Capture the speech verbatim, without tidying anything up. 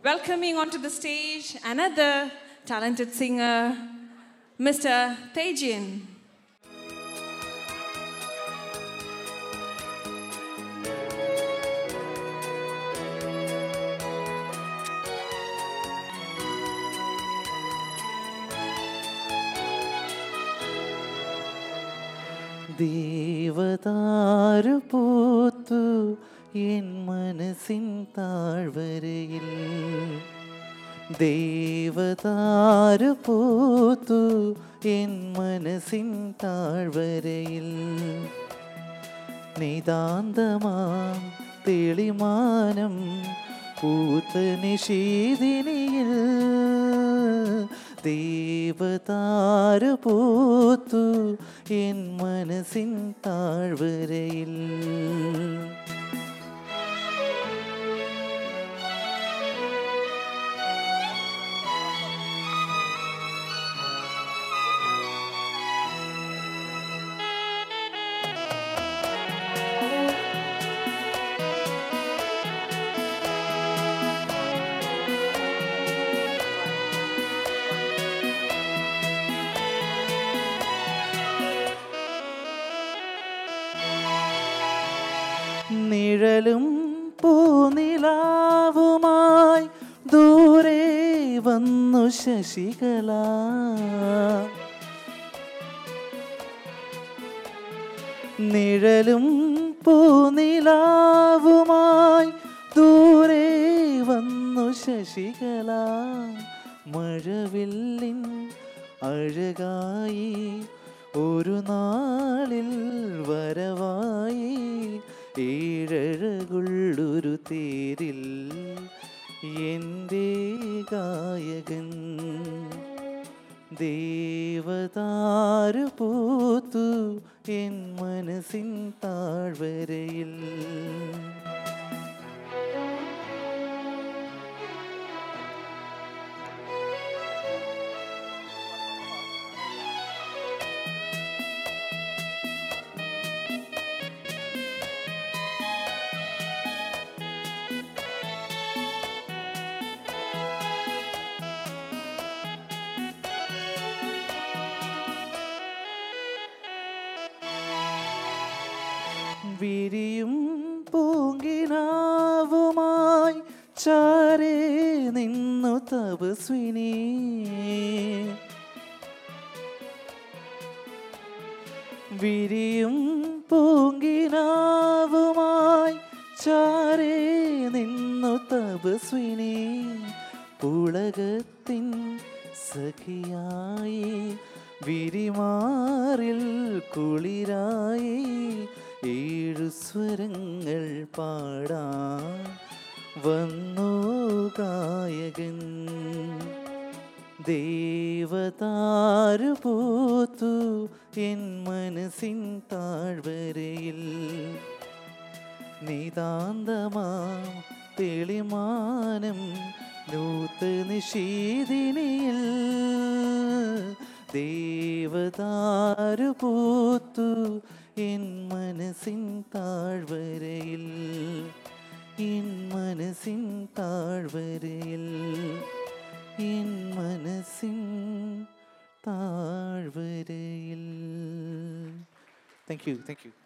welcoming onto the stage another talented singer, Mister Tejin. ദേവതാരു പൂത്തു N മനസ്സിൻ താഴ്വരയിൽ ദേവതാരു പൂത്തു എൻ മനസ്സിൻ താഴ്വരയിൽ നിതാന്തമാം തെളിമാനം പൂത്ത നിശീതിനിയിൽ ദേവതാരു പൂത്തു എൻ മനസ്സിൻ താഴ്വരയിൽ നിഴലും പൂനിലാവുമായി ദൂരെ വന്നു ശശികല നിഴലും പൂനിലാവുമായി ദൂരെ വന്നു ശശികല മഴവില്ലിൻ അഴകായി ഒരു നാളിൽ വരവായി ഏഴഴകുള്ളൊരു തേരിൽ എൻ്റെ ഗായകൻ ദേവതാരു പൂത്തു എൻ മനസ്സിൻ താഴ്വരയിൽ വിരിയും പൂങ്കിനാവുമായി ചാരേ നിന്നു തപസ്വിനി വിരിയും പൂങ്കിനാവുമായി ചാരേ നിന്നു തപസ്വിനി പുളകത്തിൻ സഖിയായി വിരിമാറിൽ കുളിരായി ഏഴു സ്വരങ്ങൾ പാടാൻ വന്നു ഗായകൻ ദേവതാരു പൂത്തു എൻ മനസ്സിൻ താഴ്വരയിൽ നിതാന്തമാം തെളിമാനം നൂത്ത നിശീതിനിയിൽ ദേവതാരു പൂത്തു എൻ മനസ്സിൻ താഴ്വരയിൽ എൻ മനസ്സിൻ താഴ്വരയിൽ എൻ മനസ്സിൻ താഴ്വരയിൽ. Thank you, thank you.